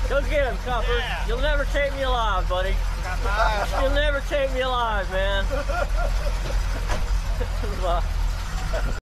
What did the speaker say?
Go get him, Copper. Yeah. You'll never take me alive, buddy. You'll never take me alive, man.